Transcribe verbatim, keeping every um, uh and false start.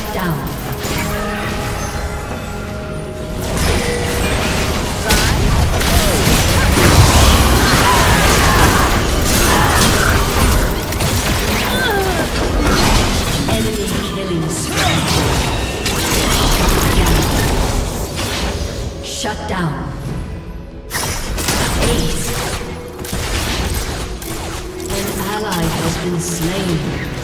down. Enemy killing spree. Shut down. Ace. An ally has been slain.